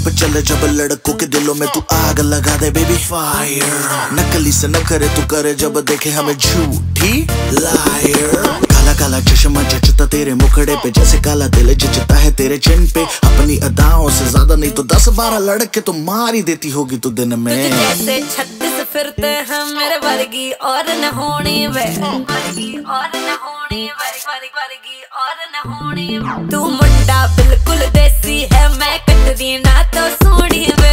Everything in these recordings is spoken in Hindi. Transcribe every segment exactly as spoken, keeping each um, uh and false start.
पे चले जब लड़कों के दिलों में तू आग लगा दे बेबी फायर। नकली से न करे तू करे जब देखे हमें झूठी लायर। काला काला चश्मा जचता तेरे मुखड़े पे जैसे काला दिल जचता है तेरे चिन पे। अपनी अदाओं से ज्यादा नहीं तो दस बारह लड़के तो मार ही देती होगी तू दिन में। जैसे छत्तीस फिरते हैं मेरे वर्गी और न होनी वे, वर्गी और न होनी वे, वर्गी और न होनी। तू मुंडा बिल्कुल देसी है, मैं कटरीना तो सोनी वे।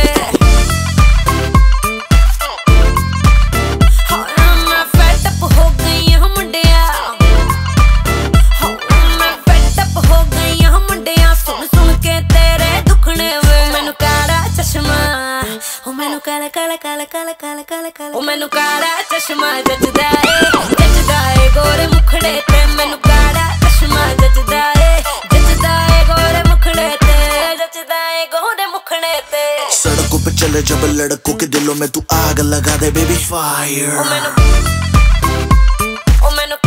मैं फेड अप हो गई हूँ मुंडिया, मैं फेड अप हो गई हूँ मुंडिया। सुन सुन के तेरे दुखने वे। मैनू काला चश्मा, ओ मैनू काला काला काला काला काला काला काला, ओ मैनू काला चश्मा जचदा ए, जचदा ए गोरे मुखड़े ते। मैनू काला चश्मा जचदा ए, जचदा ए गोरे मुखड़े ते, जचदा ए गोरे मुखड़े ते। सड़कों पे चले जब लड़कों के दिलों में तू आग लगा दे बेबी फायर। ओ मैनू, ओ मैनू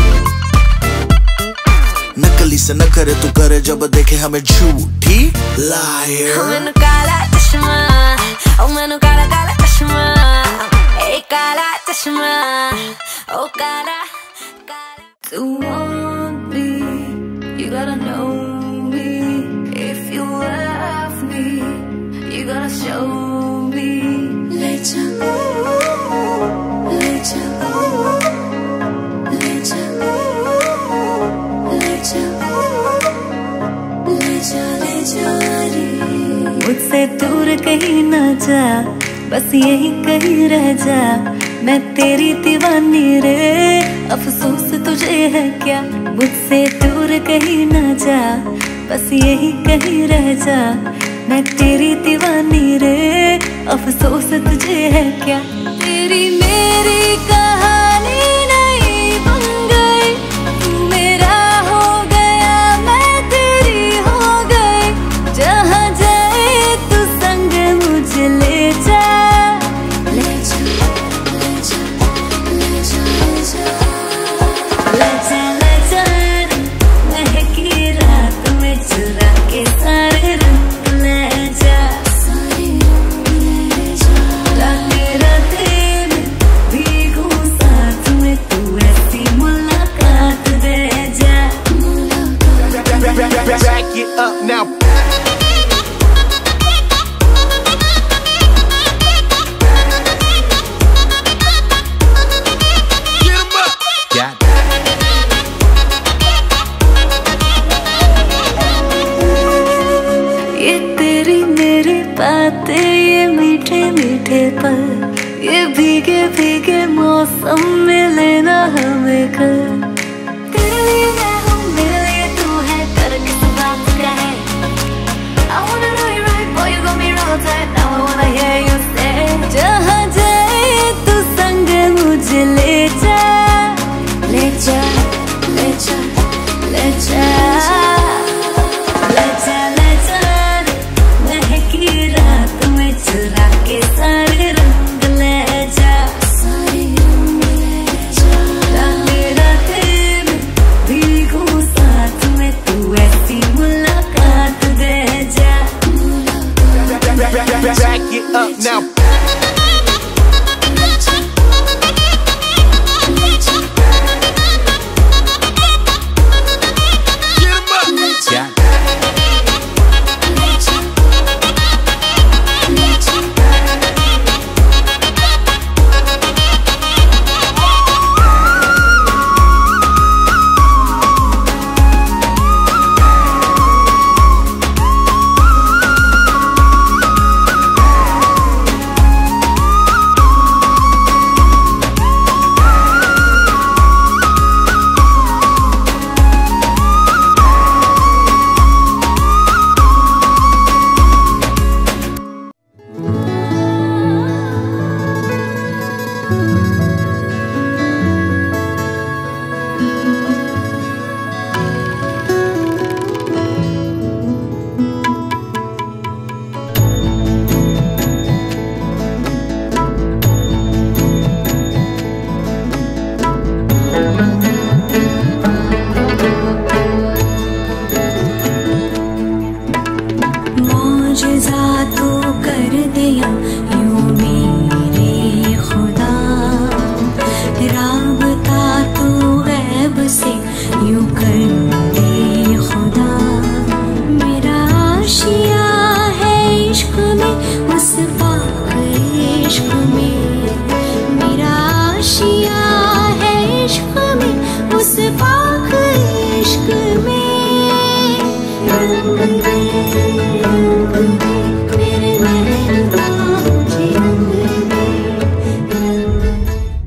नकली से न करे तू करे जब देखे हमें झूठी लायर। ओ मैनू काला चश्मा, ओ मैनू काला काला चश्मा, ए काला चश्मा, ओ काला काला। To want me, you gotta know me. If you love me, you gotta show me. Let you go, let you go, let you go, let you go, let you, let you। मुझसे दूर कहीं ना जा, बस यही कहीं रह जा। मैं तेरी दीवानी रे, अफसोस तुझे है क्या। मुझसे दूर कहीं ना जा, बस यही कहीं रह जा। मैं तेरी दीवानी रे, अफसोस तुझे है क्या। तेरी मेरी कहानी नहीं बन गई, तू मेरा हो गया मैं तेरी हो गई। जहाँ जाए तू संग मुझे ले जा, ले जा, ले जा, ले जा, ले जा, ले जा, महकी रात में चुरा के सारे रंग ले जा, सारे रंग ले जा। राते राते में भीगू साथ में, तू ऐसी मुलाकात दे जा, मुलाकात। Back it up now. ये तेरी मेरी बातें, ये मीठे मीठे पल, ये भीगे भीगे मौसम में लेना हमें घर। तेरे लिए मैं हूँ, मेरे लिए तू है, कर किस बात का है। I wanna know you right, boy, you got me real tight. Now I wanna hear you say, जहाँ जाए तू संग मुझे ले जा, ले जा, ले जा, ले जा, ले जा, ले जा, महकी रात में चुरा के सारे रंग ले जा, सारे रंग ले जा। राते राते दुआएं यूं मेरे खुदा, राबता तो गैब से यूं करते खुदा। मेरा आशिया है इश्क में, उस पाक इश्क में। मेरा आशिया है इश्क में, उस पाक इश्क में। रंग दे, रंग दे, मेरे महबूबा मुझे रंग दे, रंग दे।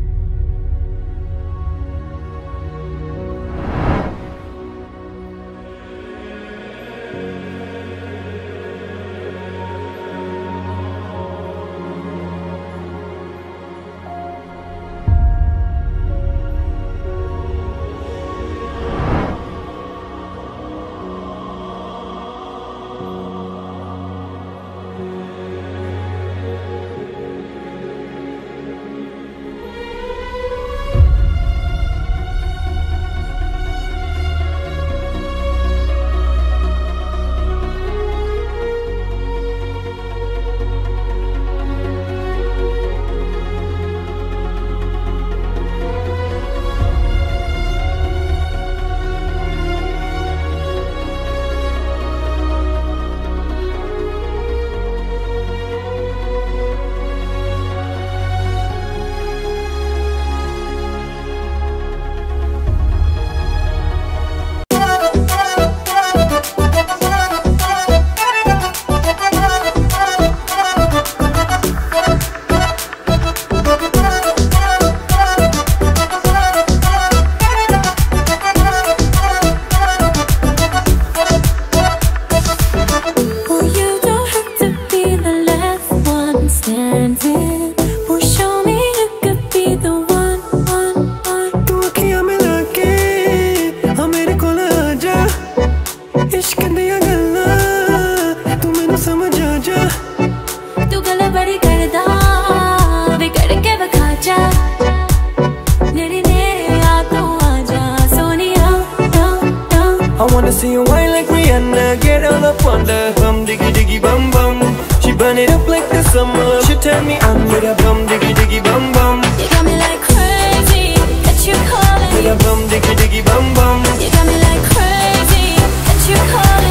I wanna see you whine like Rihanna, get all up on the hum, diggy diggy bum bum. She burn it up like the summer. She turn me on with a bum, diggy diggy bum bum. You got me like crazy, that you calling. With a bum, diggy diggy bum bum. You got me like crazy, that you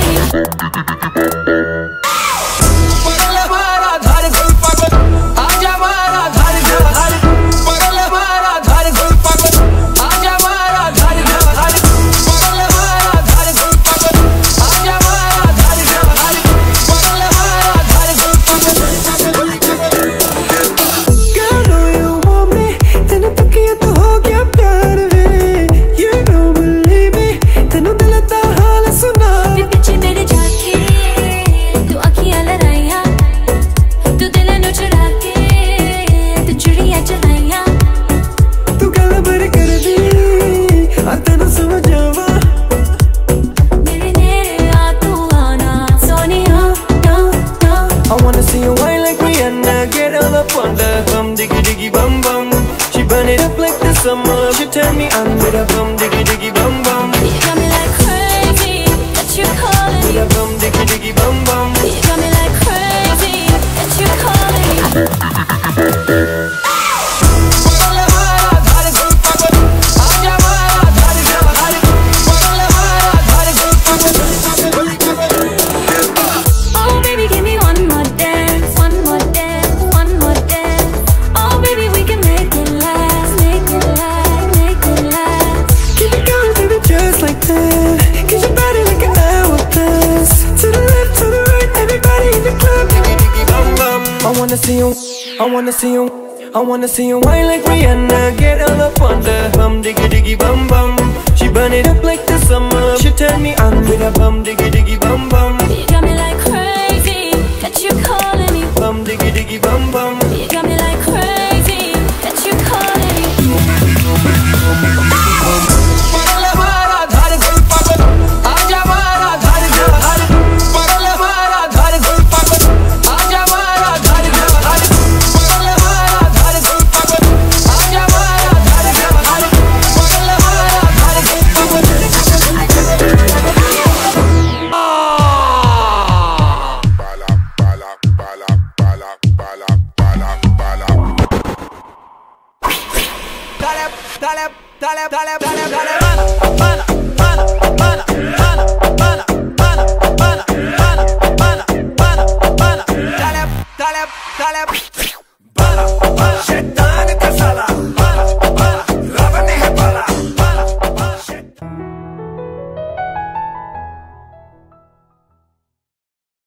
calling. Summer, she turn me on with a bum, diggy diggy bum bum. You got me like crazy, that you calling. With a bum, diggy diggy bum bum. You got me like crazy, that you calling. I wanna see you, I wanna see you, I wanna see you whine like Rihanna, get all up on the hum, diggy diggy bum bum. She burn it up like the summer. She turn me on with a bum, diggy diggy bum bum. You got me like